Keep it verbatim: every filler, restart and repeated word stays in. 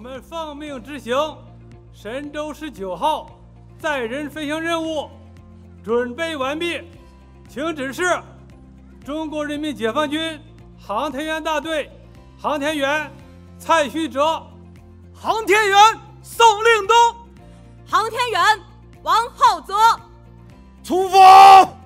们奉命执行神舟十九号载人飞行任务，准备完毕，请指示中国人民解放军航天员大队航天员蔡旭哲、 航天员宋令东、 航天员王浩泽， 出发。